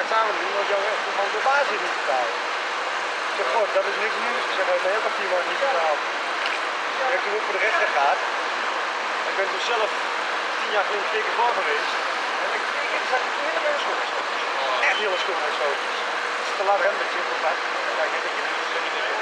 het samen doen, want van de baas is niet betaald. Ik zeg, god, dat is niks nieuws. Ik zeg, hij heeft mijn hele 10 maanden niet betaald. Ik heb toen ook voor de rechter gehad. Ik ben toen zelf 10 jaar geleden 2 keer voor geweest. En ik zag het hele mijn schoenen. Echt hele schoenen zo. Het is te laat remmen met je contact. Kijk, ik heb